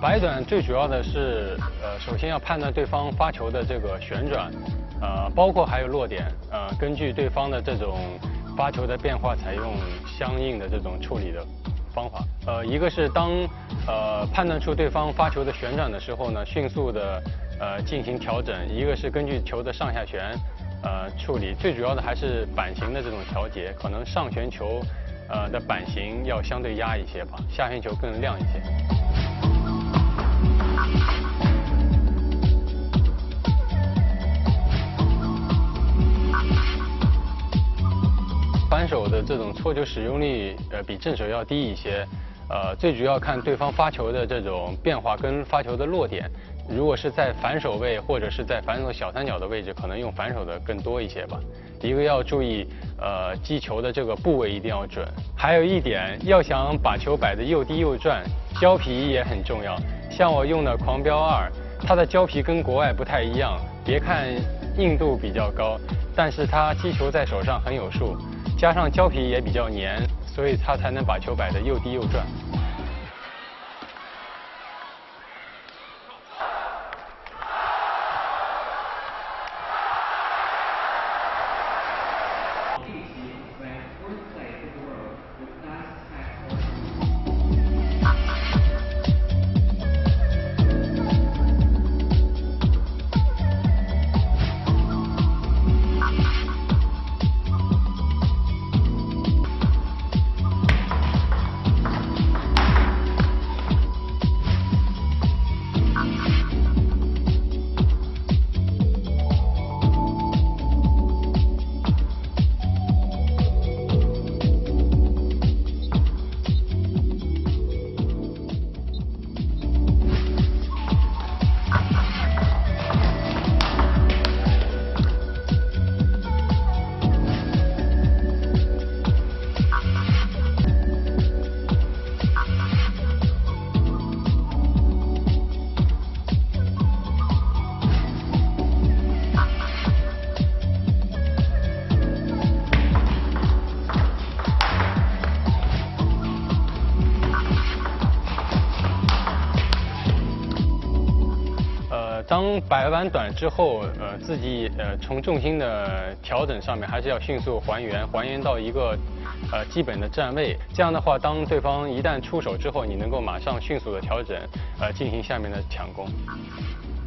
摆短最主要的是，首先要判断对方发球的这个旋转，包括还有落点，根据对方的这种发球的变化，采用相应的这种处理的方法。一个是当判断出对方发球的旋转的时候呢，迅速的进行调整；一个是根据球的上下旋处理。最主要的还是板型的这种调节，可能上旋球的板型要相对压一些吧，下旋球更亮一些。反手的这种搓球使用率比正手要低一些，最主要看对方发球的这种变化跟发球的落点。如果是在反手位或者是在反手小三角的位置，可能用反手的更多一些吧。一个要注意，击球的这个部位一定要准。还有一点，要想把球摆得又低又转，胶皮也很重要。像我用的狂飙2，它的胶皮跟国外不太一样，别看硬度比较高，但是它击球在手上很有数。加上胶皮也比较粘，所以它才能把球摆得又低又转。当摆完短之后，自己从重心的调整上面还是要迅速还原到一个基本的站位。这样的话，当对方一旦出手之后，你能够马上迅速的调整，进行下面的抢攻。